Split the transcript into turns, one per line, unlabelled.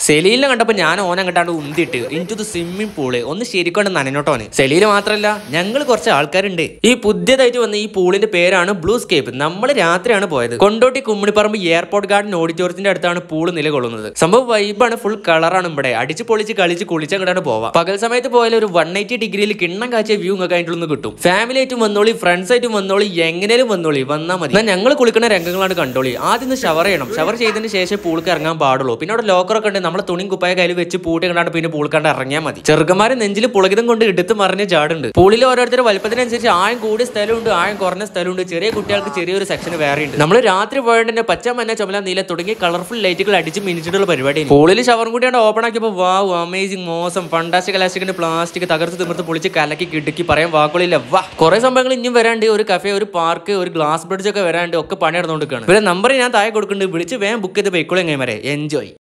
സെലീലിനെ കണ്ടപ്പോൾ ഞാൻ ഓനങ്ങട്ടാണ്ട് ഉന്തിട്ട് ഇൻടു ദ സ്വിമ്മിംഗ് പൂള് ഒന്ന് ശരിക്കൊണ്ട് നനഞ്ഞോട്ടോന്. സെലീല് മാത്രമല്ല, ഞങ്ങൾ കുറച്ച് ആൾക്കാരുണ്ട്. ഈ പുതിയതായിട്ട് വന്ന ഈ പൂളിന്റെ പേരാണ് ബ്ലൂ സ്കേപ്പ്. നമ്മൾ രാത്രിയാണ് പോയത്. കൊണ്ടോട്ടി കുമ്മിണിപ്പറമ്പ് എയർപോർട്ട് ഗാർഡൻ ഓഡിറ്റോറിയത്തിന്റെ അടുത്താണ് പൂള് നിലകൊള്ളുന്നത്. സംഭവം വൈബാണ്, ഫുൾ കളറാണ്. ഇവിടെ അടിച്ച് പൊളിച്ച് കളിച്ച് കുളിച്ചങ്ങോട്ടാണ് പോവാം. പകൽ സമയത്ത് പോയാൽ ഒരു 180 ഡിഗ്രിയിൽ കിണ്ണം കാഴ്ച വ്യൂ ഒക്കെ അതിൻ്റെ കിട്ടും. ഫാമിലി ആയിട്ടും വന്നോളി, ഫ്രണ്ട്സ് ആയിട്ടും വന്നോളി, എങ്ങനെയും വന്നോളി, വന്നാൽ മതി. എന്നാൽ ഞങ്ങൾ കുളിക്കുന്ന രംഗങ്ങളാണ് കണ്ടോളി. ആദ്യം ഷവർ ചെയ്യണം. ഷവർ ചെയ്തതിന് ശേഷം പൂൾക്ക് ഇറങ്ങാൻ പാടുള്ളൂ. പിന്നെ അവിടെ ലോക്കറൊക്കെ ഉണ്ട്. നമ്മളെ തുണിയും കുപ്പായ കയ്യിൽ വെച്ച് പൂട്ടി കണ്ടാണ്ട് പിന്നെ പൂൾക്കണ്ട് ഇറങ്ങിയാൽ മതി. ചെറുക്കന്മാരെ നെഞ്ചിൽ പുളകിതം കൊണ്ട് എടുത്ത് മറിഞ്ഞ ചാടുണ്ട്. പൂളിൽ ഓരോരുത്തരുടെ വലുപ്പത്തിനനുസരിച്ച് ആയം കൂടിയ സ്ഥലമുണ്ട്, ആയം കുറഞ്ഞ സ്ഥലമുണ്ട്. ചെറിയ കുട്ടികൾക്ക് ചെറിയൊരു സെക്ഷൻ വേറെ ഉണ്ട്. നമ്മൾ രാത്രി പോയതിന്റെ പച്ച, മഞ്ഞ, ചുമല, നീല തുടങ്ങിയ കളർഫുൾ ലൈറ്റുകൾ അടിച്ച് മിനിച്ചിട്ടുള്ള പരിപാടി. പൂളിൽ ഷവറും കൂടിയാണ് ഓപ്പൺ ആക്കിയപ്പോൾ വാവ്, അമേസിംഗ്, മോശം, ഫണ്ടാസ്റ്റിക്, ഇലാസ്റ്റിക്കിന്റെ പ്ലാസ്റ്റിക് തകർത്ത് തിമിർത്ത് പൊളിച്ച് കലക്കി കിടക്കി പറയാൻ വാക്കുകളില്ല. വാ, കുറെ സംഭവങ്ങൾ ഇനിയും വരാണ്ട്. ഒരു കഫേ, ഒരു പാർക്ക്, ഒരു ഗ്ലാസ് ബ്രിഡ്ജ് ഒക്കെ വരാണ്ട്. ഒക്കെ പണി നടന്നുകൊണ്ടിരിക്കുകയാണ്. പിന്നെ നമ്പർ ഞാൻ താഴെ കൊടുക്കുന്നുണ്ട്. വിളിച്ച് വേഗം ബുക്ക് ചെയ്ത് പോയിക്കോളെ. എങ്ങനെ വരെ എൻജോയ്.